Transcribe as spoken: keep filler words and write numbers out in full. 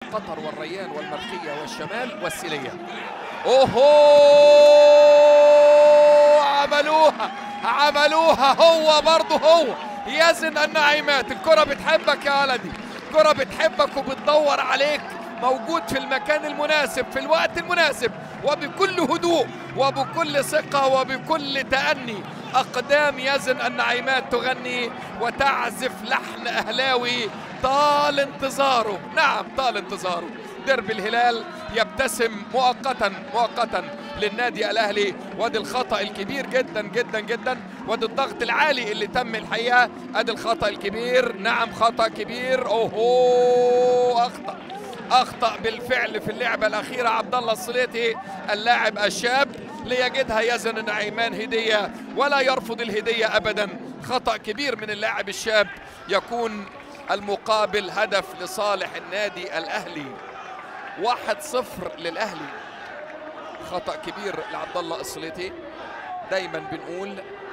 وقطر والريان والمرخية والشمال والسيلية. اوهو عملوها عملوها هو برضه هو يزن النعيمات. الكرة بتحبك يا ولدي، الكرة بتحبك وبتدور عليك، موجود في المكان المناسب في الوقت المناسب وبكل هدوء وبكل ثقة وبكل تأني. أقدام يزن النعيمات تغني وتعزف لحن أهلاوي طال انتظاره. نعم طال انتظاره. درب الهلال يبتسم مؤقتا مؤقتا للنادي الأهلي. وادي الخطأ الكبير جدا جدا جدا، وادي الضغط العالي اللي تم الحقيقة. ادي الخطأ الكبير، نعم خطأ كبير. اوهو اخطأ اخطأ بالفعل في اللعبة الأخيرة عبد الله الصليتي اللاعب الشاب ليجدها يزن النعيمان هدية ولا يرفض الهدية أبدا. خطأ كبير من اللاعب الشاب، يكون المقابل هدف لصالح النادي الأهلي. واحد صفر للأهلي. خطأ كبير لعبد الله الصليتي. دايما بنقول